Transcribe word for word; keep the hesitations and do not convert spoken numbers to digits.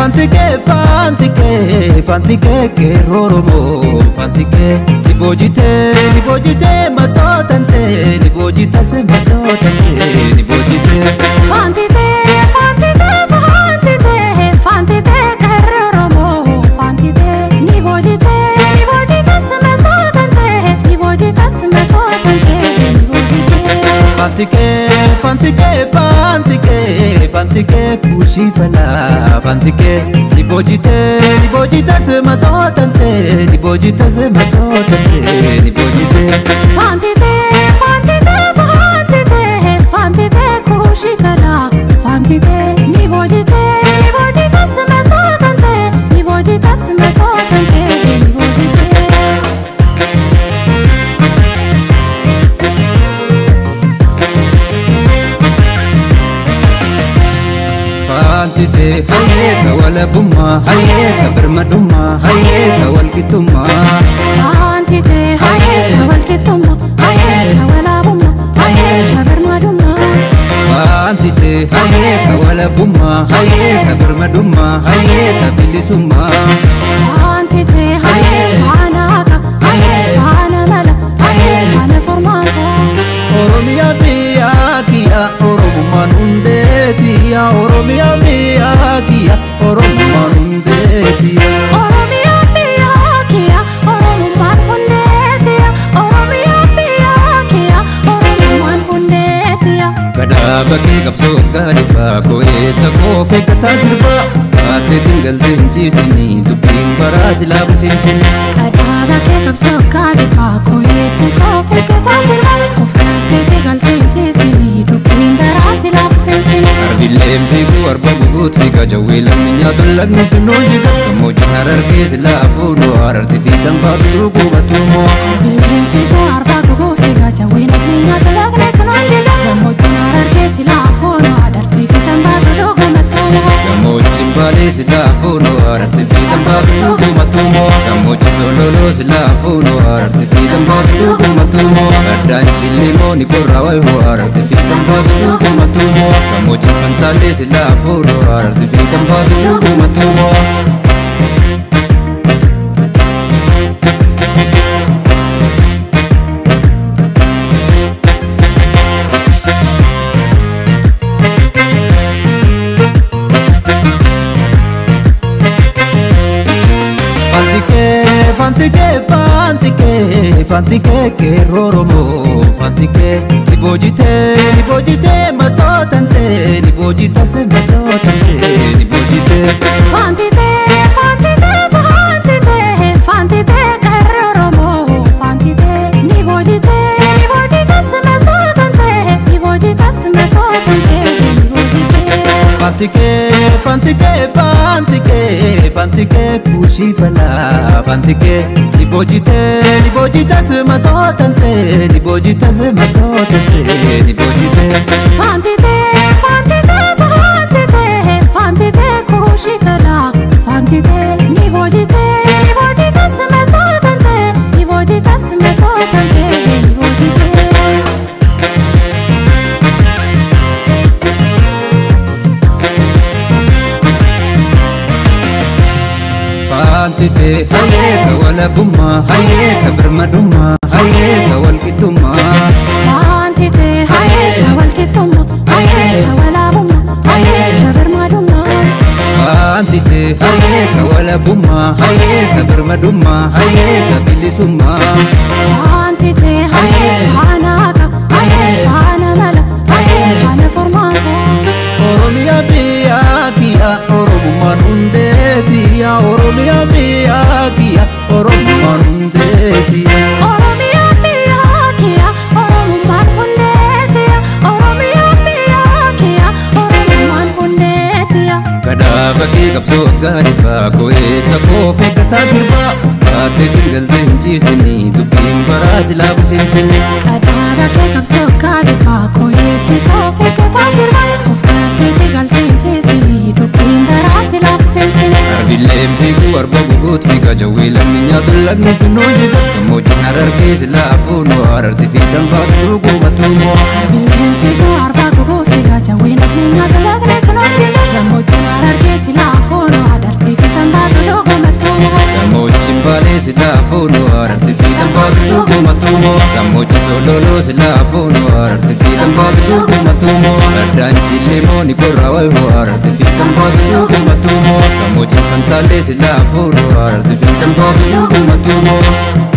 fantike fantike fantike che roromo fantike di bojite di bojite masotante di bojita se masotante di bojite fantite fantite fantite fantite che roromo fantite di bojite di bojita se masotante di bojita se masotante di bojite fantike fantike fantike fantike kushifala fantike di bojite di bojita se masotante di bojita se masotante di bojite fantite fantite fantite fantite kushifala fantite di bojite di bojita se masotante di bojita se masotante di bojite fantite hayeta wala bumma hayeta bermadumma hayeta walqituma fantite hayeta walqituma hayeta wala bumma hayeta bermadumma fantite hayeta wala bumma hayeta bermadumma hayeta bilisumma fantite hayeta anaka hayeta anamala hayeta anaformata Oromia mia kia Oromoman hundetia Oromia mia kia Oromoman hundetia Oromia mia kia Oromoman hundetia Oromia mia kia Oromoman hundetia Kadaba ke kapso gadiba ko esa ko fe kata sirba ufkate tinggal denci sini dubin bara silabu sisin Kadaba ke kapso gadiba ko ete ko fe kata sirba ufkate tinggal denci sini dubin bara silabu sisin Arbilem figu arba gugut figa jawil minya tulagni sunojiga kamoji harar ke silafu no ararti fi dambatu gubatumo Arbilem figu arba gugut figa jawil minya tulagni sunojiga kamoji harar ke silafu no ararti fi dambatu gubatumo kamoji bale silafu no ararti fi dambatu gubatumo kamoji sololo silafu no ararti fi dambatu gubatumo adan chilimo ni korrawai ho ararti fi dambatu gubatumo kamoji fantale silafu no ararti fi dambatu gubatumo Fantike fantike fantike che roromo fantike di bojite di bojite masotante di bojita se masotante di bojite fantite fantite fantite fantite che roromo fantite di bojite di bojita se masotante di bojita se masotante di bojite fantike fantike fantike fantike kushifala fantike di bojite di bojita se masotante di bojita se masotante di bojite fantite fantite fantite fantite kushifala fantite di bojite di bojita se masotante di bojita se masotante di bojite fantite hayeta wala bumma hayeta bermadumma hayeta walqituma fantite hayeta walqituma hayeta wala bumma hayeta bermadumma fantite hayeta wala bumma hayeta bermadumma hayeta bilisumma fantite hayeta anaka hayeta anamala hayeta anaformata Oromia mia kia Oromoman hundetia Oromia mia kia Oromoman hundetia Oromia mia kia Oromoman hundetia Oromia mia kia Oromoman hundetia Kadaba ke kapso gadiba ko esa ko fe kata sirba ufkate tinggal denci sini dubin bara silabu sisin Kadaba ke kapso gadiba ko ete ko fe kata sirba ufkate tinggal denci sini dubin bara silabu sisin Arbilem figu arba gugut figa jawil minya tulagni sunojiga kamoji harar ke silafu no ararti fi dambatu gubatumo Arbilem figu arba gugut figa jawil minya tulagni sunojiga kamoji harar ke silafu no ararti fi tambooti dhugumatumo gammoojjii fantaalee silaa fuudhu ararti fi tambooti dhugumatumo.